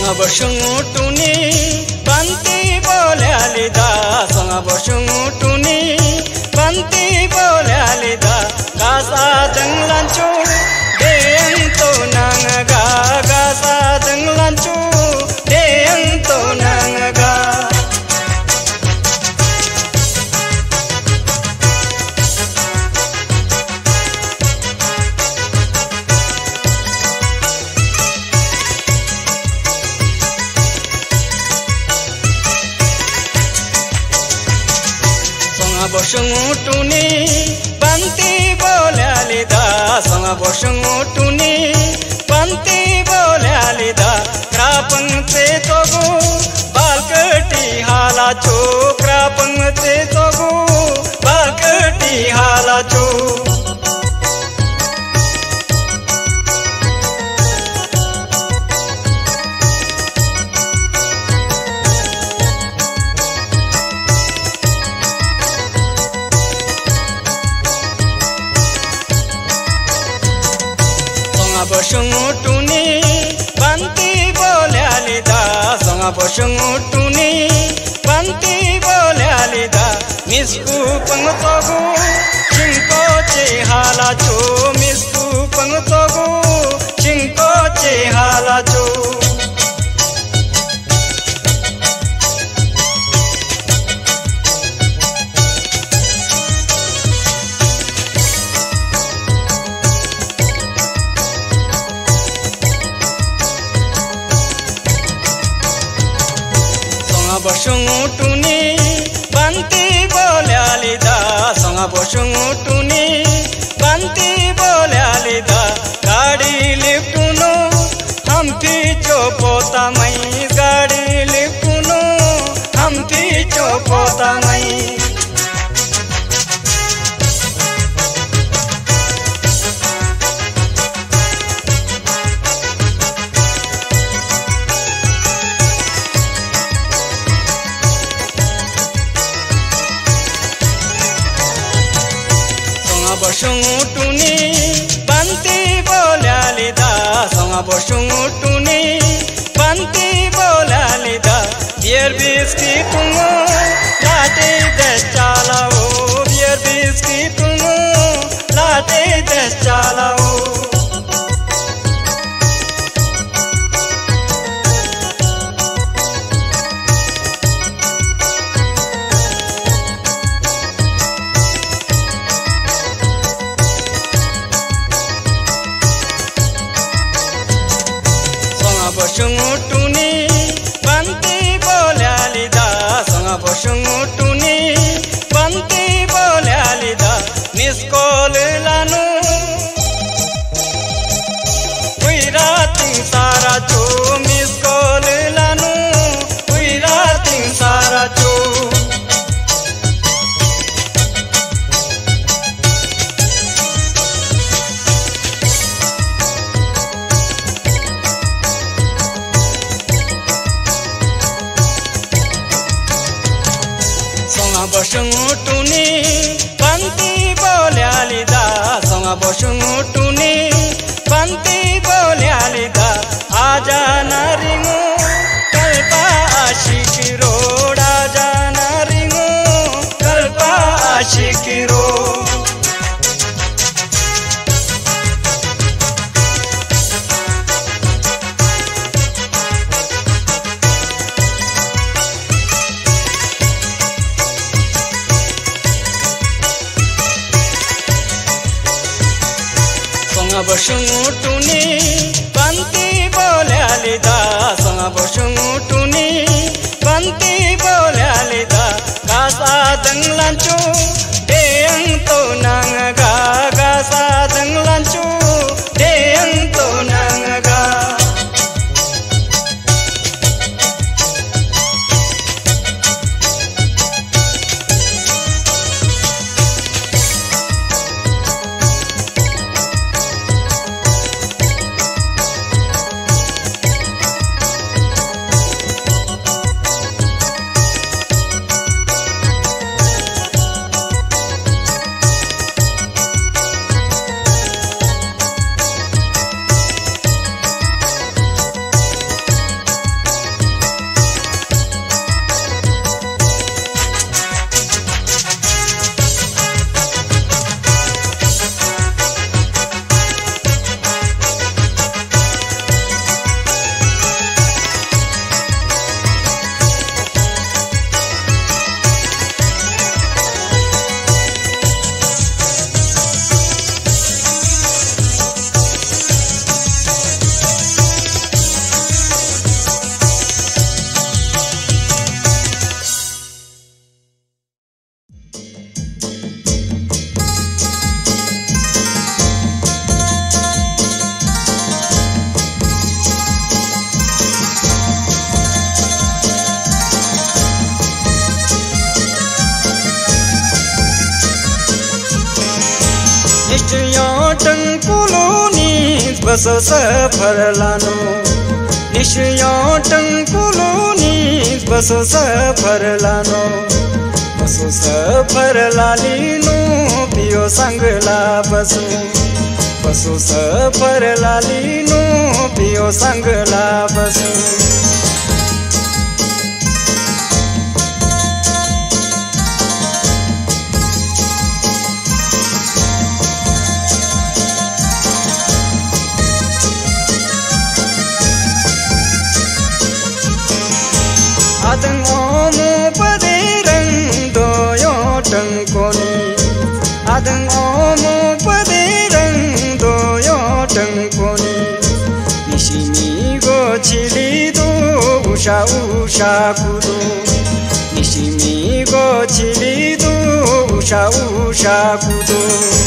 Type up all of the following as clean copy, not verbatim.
बसुंटुनी बंती बोल्यालिदा संग बसुंटुनी बंती बोल्यालिदा गासा दंगलांचु देयंतो नंगा गासा दंगलांचु देयंतो नंगा बसुंटुनी बंती बोल्यालिदा संग बसुंटुनी बंती बोल्यालिदा क्रापंगते तोगु बालकटी हालाचो क्रापंगते तोगु बालकटी हालाचो बसुंटुनी बंती बोल्यालिदा संग बसुंटुनी बंती बोल्यालिदा मिस्कु पंगतोगु चिंको चे हालाचो मिस्कु पंगतोगु चिंको चे हालाचो बसुंटुनी बंती बोल्यालिदा संग बसुंटुनी बंती बोल्यालिदा गाड़ी लिफ्टुनो हम्पी चोपोता मई गाड़ी लिफ्टुनो हम्पी चोपोता मई बसुंटुनी बंती बोल्यालिदा संग बसुंटुनी बंती बोल्यालिदा बियर बिस्किट तुमो लाटे दे चालाओ बियर बिस्किट तुमो लाटे दे चालाओ बसुंटुनी बंती बोल्यालिदा संग बसुंटुनी बंती बोल्यालिदा मिस्कॉल लानु उइरातिं सारा चो मिस्कॉल लानु उइरातिं सारा चो बसुंटुनी बंती बोल्यालिदा संग बसुंटुनी बंती बोल्यालिदा आजा ना रिंगो कल्पा आशिक रोड आजा ना रिंगो कल्पा आशिक रोड बसुंटुनी बंती बोल्यालिदा संग बसुंटुनी बंती बोल्यालिदा गासा दंगलांचु देयंतो नंगा गासा दंगलांचु देयंतो नंगा निश्चय टंकुलोनी बस सफर लानो निश्चय टंकुलोनी बस सफर लानो बस सफर लालिनो पियो संगला बसो बस सफर लालिनो पियो संगला बसो Adeng omu padereng doyo tengkoni Adeng omu padereng doyo tengkoni Nishimi go chili do usha usha kudo Nishimi go chili do usha usha kudo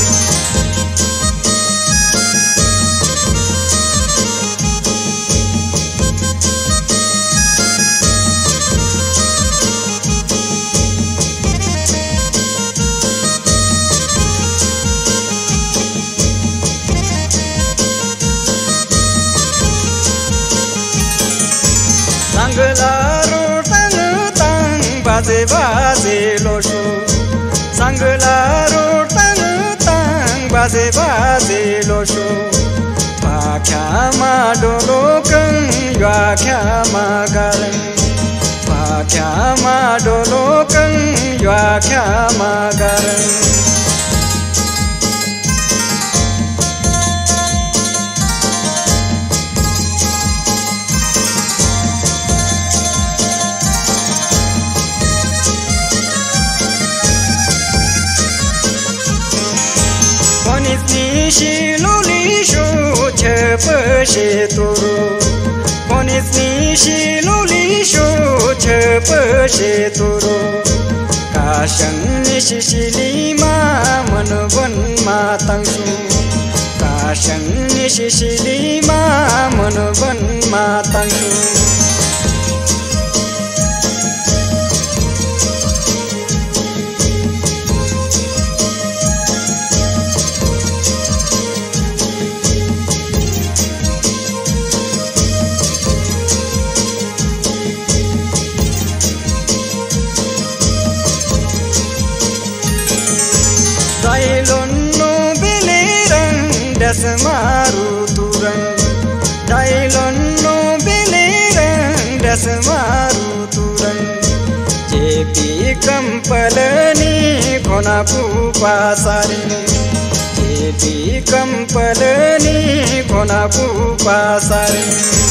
Sanglaro tang tang baze baze losho Sanglaro tang tang baze baze losho Twa kya ma dolo kang ywa kya ma galang Twa kya ma dolo kang ywa kya ma galang Nishi luli shu chepe she toro Konis nishi luli shu chepe she toro Kashang nishi shili ma manvan ma tangshu Kashang nishi shili ma manvan ma tangshu Dailonno belerang dasmaru turang Dailonno belerang dasmaru turang Jepi kampalani khona pupa sari Jepi kampalani khona pupa sari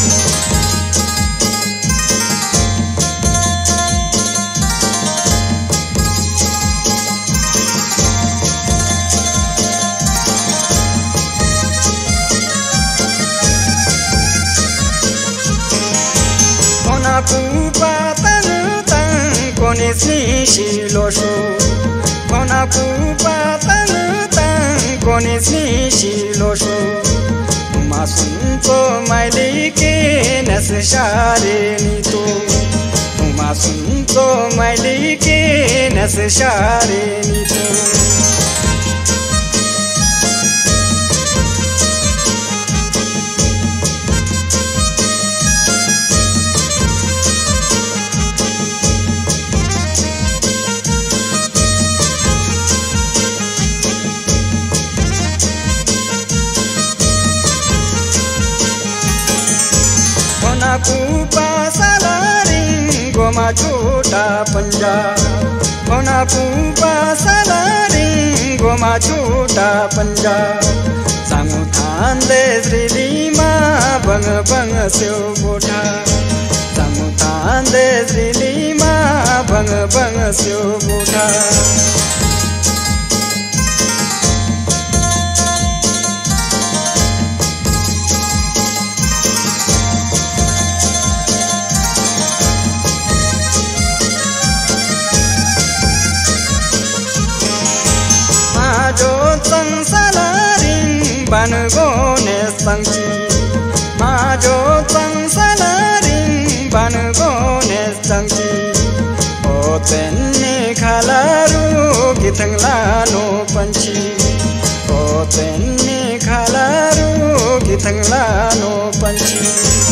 Pupa tang tang konis nishi losho Kona pupa tang tang konis nishi losho Uma sunto maili ke nas share nito Uma sunto maili ke nas share nito Pupa salaring goma chota panja Kona pupa salaring goma chota panja Sangu thande zrilima bang bang seo botha Sangu thande zrilima bang bang seo botha ban gone sangchi ma jo sang salaring ban gone sangchi o tenne khalaru githang la no panchi o थंगलानो पंछी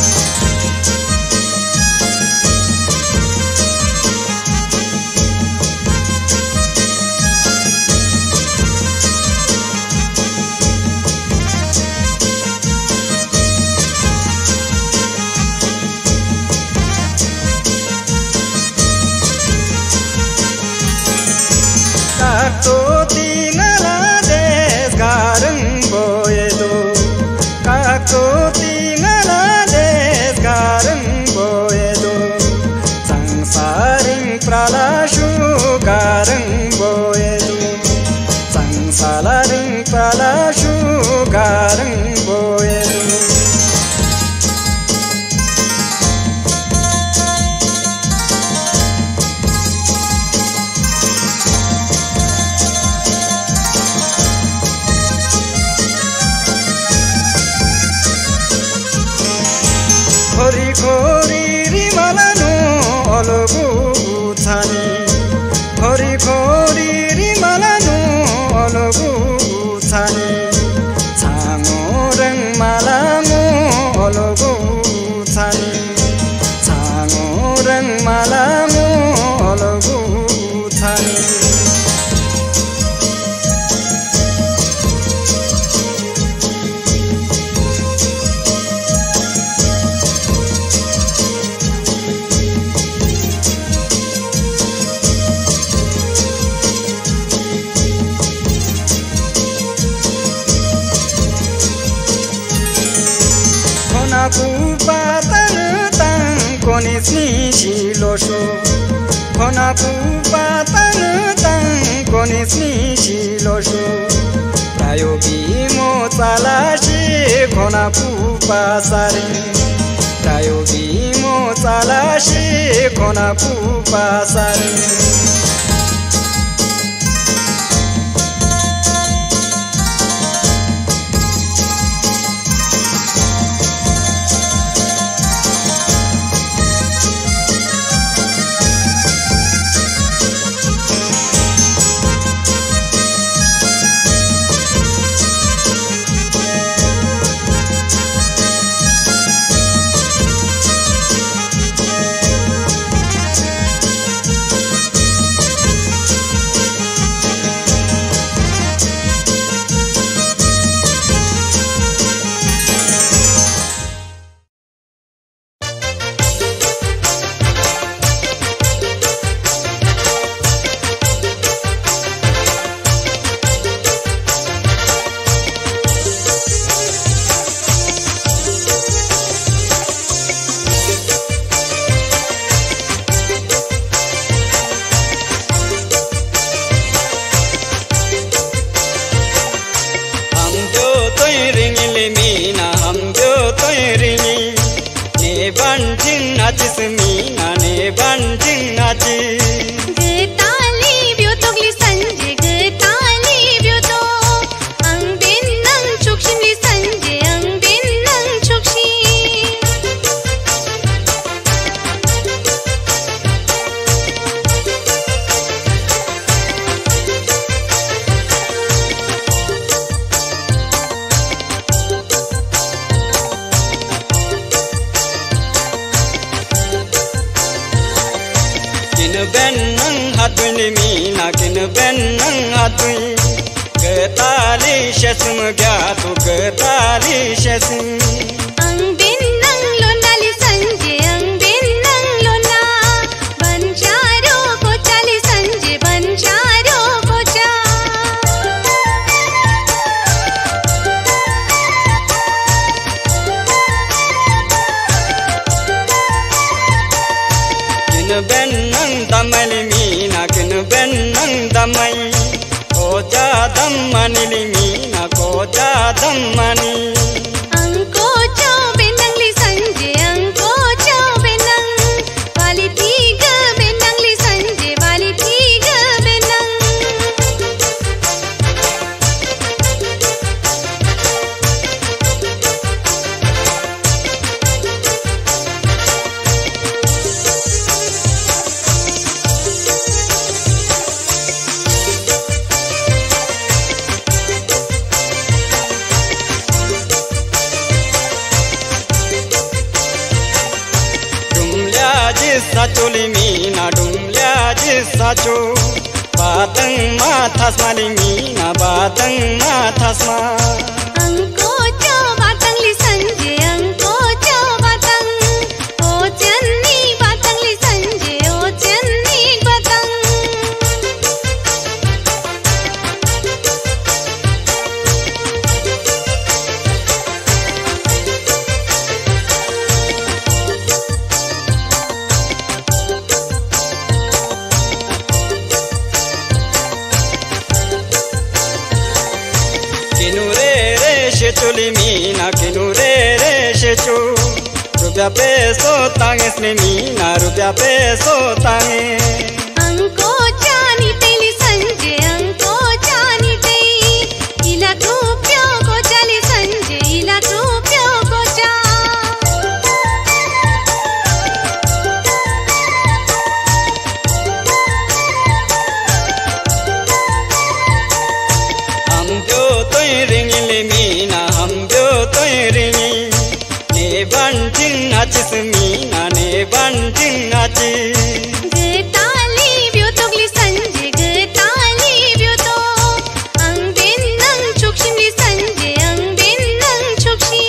काको तिंगला देश गारंग बोएदो काको तिंगला देश गारंग बोएदो संसारिंग प्रलाशु गारंग बोएदो संसारिंग प्रलाशु गारंग बोएदो खोरी खोरी रिमलानो अलगु छानी खोरी खोरी रिमलानो अलगु छानी छाङो रङ मालामो अलगु छानी छाङो रङ मालामो अलगु छानी Kupatan tang konisni silosho Kona kupatan tang konisni silosho Prayogi mo talashi kona kupasari Prayogi mo talashi kona kupasari चोली मीना डुमल्या जिसाचो बातंग माथास माली मीना बातंग माथास मा अंको चो बातंग ली संजे अंको चो बातंग ओ चन्नी बातंग ली संजे ओ चन्नी बातंग चोली मीना किनुरे रे शेचो रुपया पैसो तांगे स्ने मीना रुपया पैसो तांगे अंको चानी तेली संजे अंको चानी तेई इला रुपयो को चाली संजे इला रुपयो को चा हम जो तो रिंगले मीना हम जो तो रिंगी ने बंटिंग आचिस मीना ने बंटिंग आची गताली ब्यो तोगली संजे गताली ब्यो तो अंग बिन नंग चुक्षिमली संजे अंग बिन नंग चुक्षी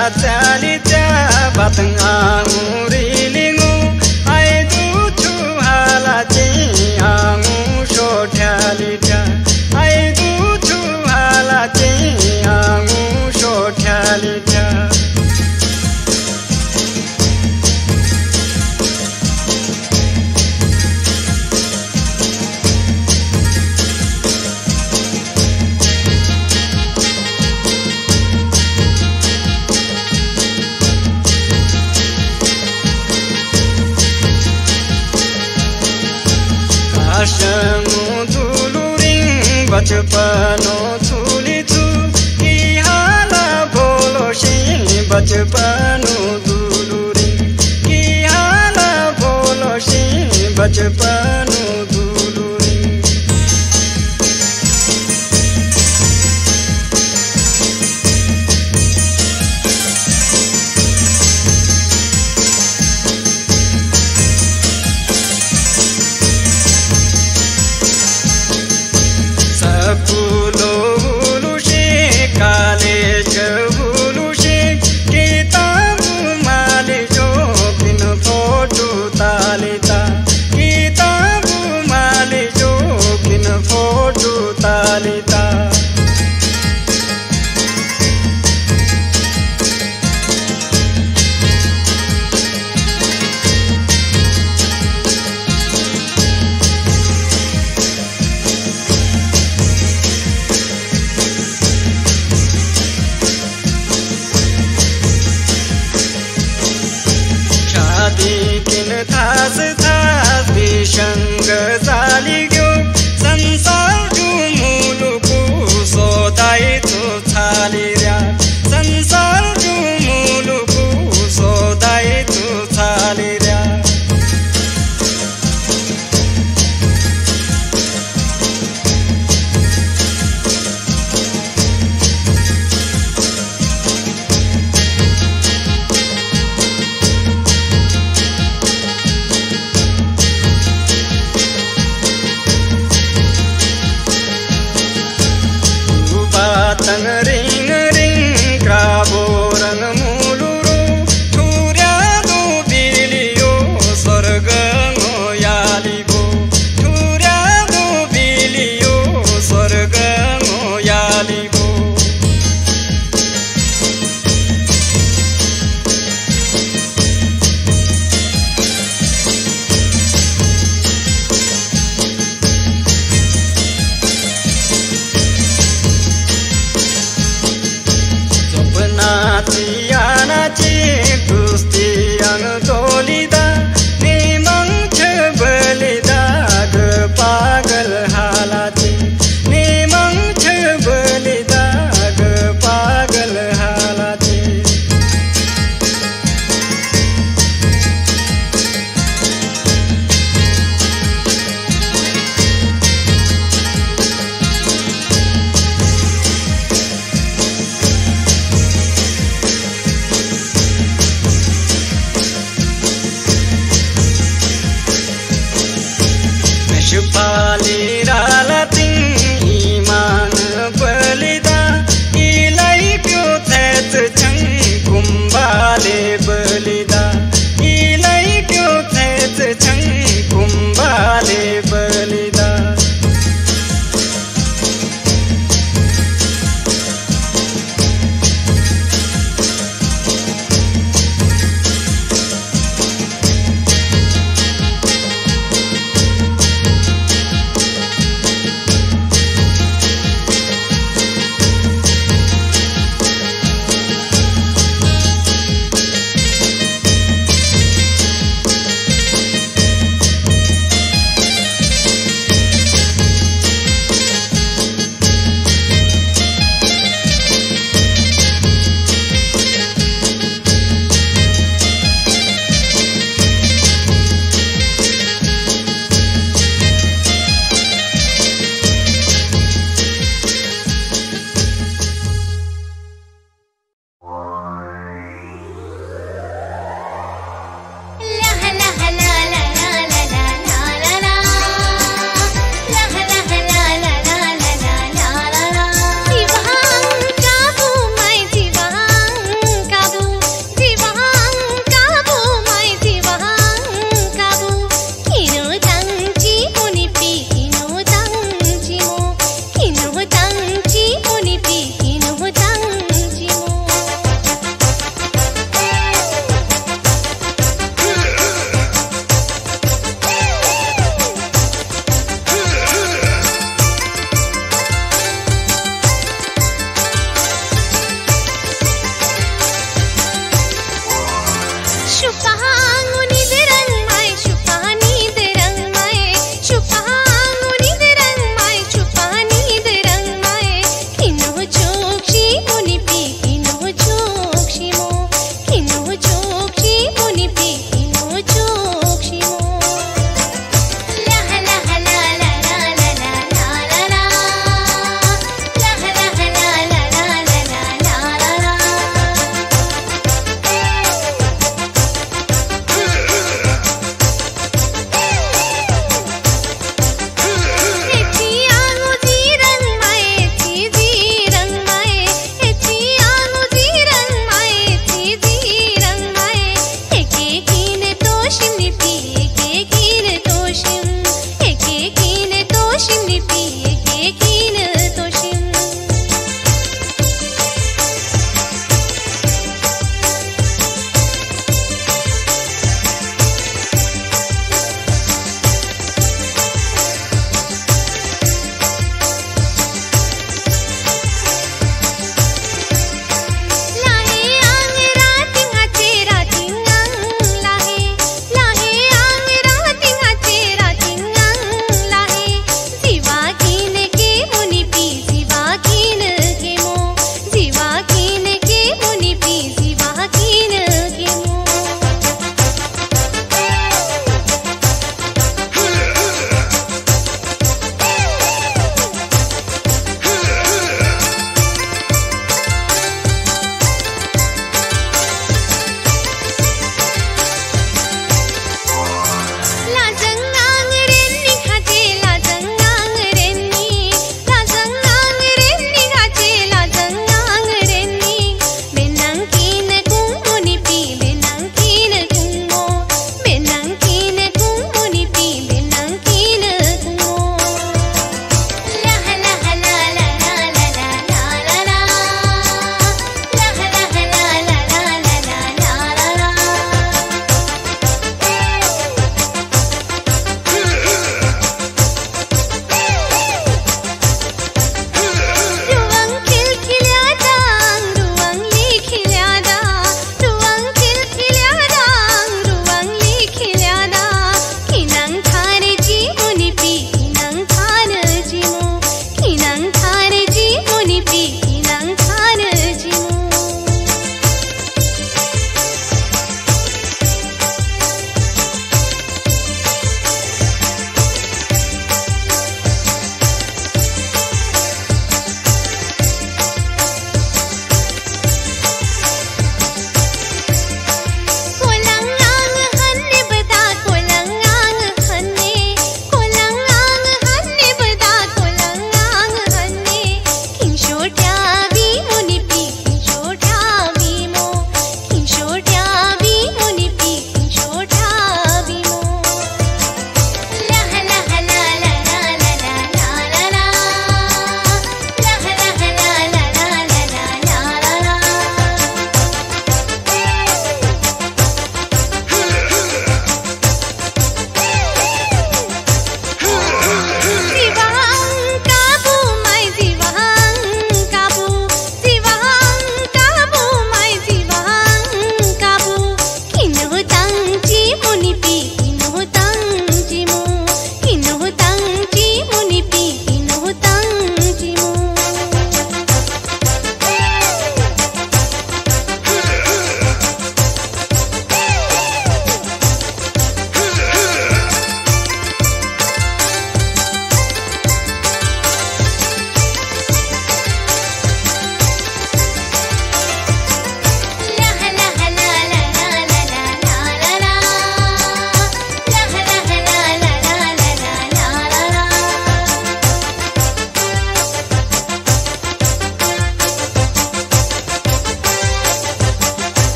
चालिचा बातंग आंगु रिलिंगु आई दु छु हाला चे आंगु शोठ्यालिटा आई दु छु हाला चे आंगु शोठ्यालिटा आशंगु धुलुरिंग बचपनो छुली छु की हाला बोलो शी बचपनो धुलुरिंग की हाला बोलो शी बचपनो धुलुरिंग फूलो हुलुशे कालेज हुलुशे किताब माले जो किन फोटो तालिता किताब माले जो किन फोटो तालिता किन थास थास भीषण